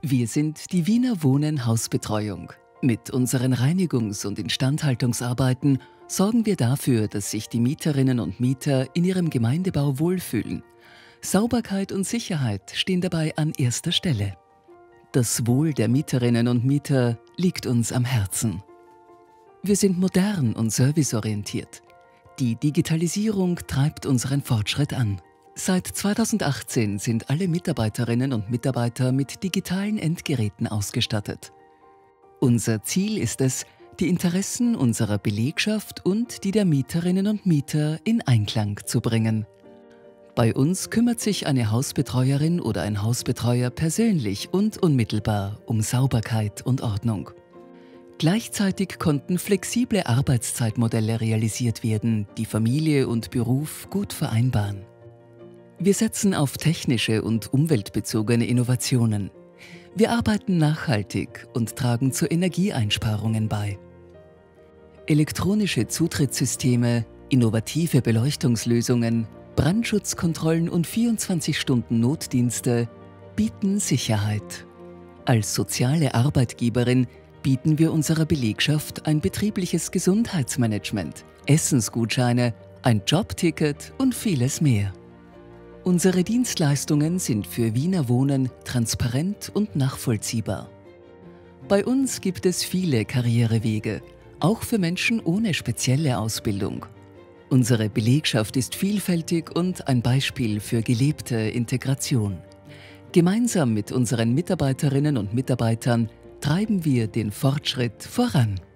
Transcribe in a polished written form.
Wir sind die Wiener Wohnen Hausbetreuung. Mit unseren Reinigungs- und Instandhaltungsarbeiten sorgen wir dafür, dass sich die Mieterinnen und Mieter in ihrem Gemeindebau wohlfühlen. Sauberkeit und Sicherheit stehen dabei an erster Stelle. Das Wohl der Mieterinnen und Mieter liegt uns am Herzen. Wir sind modern und serviceorientiert. Die Digitalisierung treibt unseren Fortschritt an. Seit 2018 sind alle Mitarbeiterinnen und Mitarbeiter mit digitalen Endgeräten ausgestattet. Unser Ziel ist es, die Interessen unserer Belegschaft und die der Mieterinnen und Mieter in Einklang zu bringen. Bei uns kümmert sich eine Hausbetreuerin oder ein Hausbetreuer persönlich und unmittelbar um Sauberkeit und Ordnung. Gleichzeitig konnten flexible Arbeitszeitmodelle realisiert werden, die Familie und Beruf gut vereinbaren. Wir setzen auf technische und umweltbezogene Innovationen. Wir arbeiten nachhaltig und tragen zu Energieeinsparungen bei. Elektronische Zutrittssysteme, innovative Beleuchtungslösungen, Brandschutzkontrollen und 24-Stunden-Notdienste bieten Sicherheit. Als soziale Arbeitgeberin bieten wir unserer Belegschaft ein betriebliches Gesundheitsmanagement, Essensgutscheine, ein Jobticket und vieles mehr. Unsere Dienstleistungen sind für Wiener Wohnen transparent und nachvollziehbar. Bei uns gibt es viele Karrierewege, auch für Menschen ohne spezielle Ausbildung. Unsere Belegschaft ist vielfältig und ein Beispiel für gelebte Integration. Gemeinsam mit unseren Mitarbeiterinnen und Mitarbeitern treiben wir den Fortschritt voran.